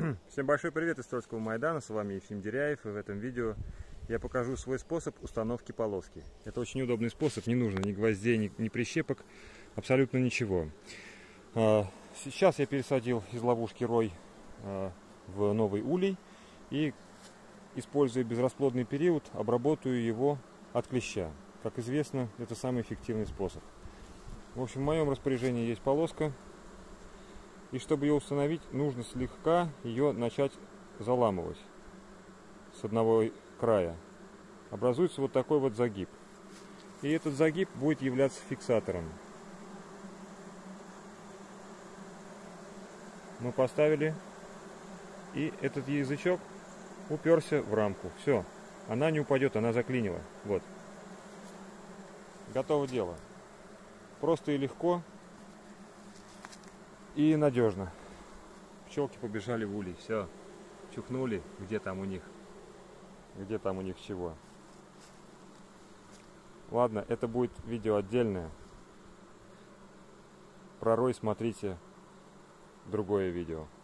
Всем большой привет из Троицкого Майдана, с вами Ефим Деряев, и в этом видео я покажу свой способ установки полоски. Это очень удобный способ, не нужно ни гвоздей, ни прищепок, абсолютно ничего. Сейчас я пересадил из ловушки рой в новый улей и, используя безрасплодный период, обработаю его от клеща. Как известно, это самый эффективный способ. В общем, в моем распоряжении есть полоска. И чтобы ее установить, нужно слегка ее начать заламывать с одного края. Образуется вот такой вот загиб. И этот загиб будет являться фиксатором. Мы поставили, и этот язычок уперся в рамку. Все, она не упадет, она заклинила. Вот. Готово дело. Просто и легко. И надежно. Пчелки побежали в улей. Все. Чухнули. Где там у них чего. Ладно, это будет видео отдельное. Про рой смотрите другое видео.